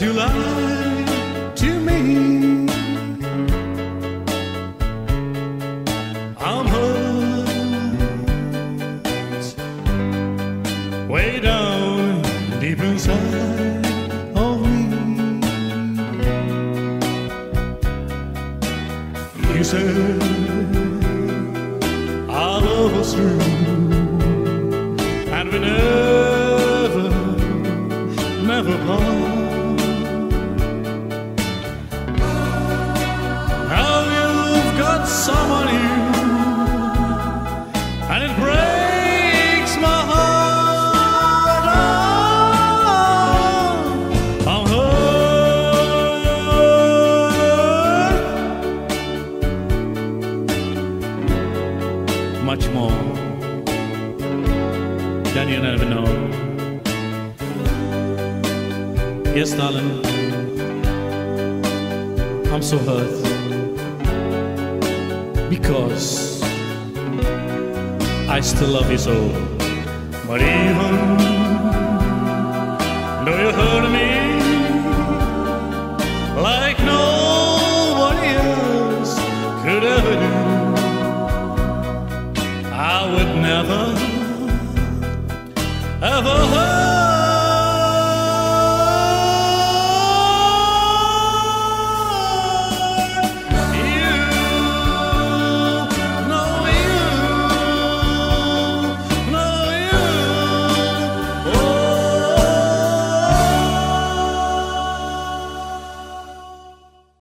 that you lied to me. I'm hurt way down deep inside of me. You said our love was true, and we never part. Now you've got someone new, and it breaks my heart. Oh, I'm hurt much more than you never know. Yes, darling, I'm so hurt because I still love you so. But even though you hurt me,